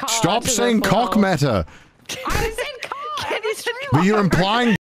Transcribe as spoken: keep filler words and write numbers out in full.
Stop saying cock matter. I said cock. But you're implying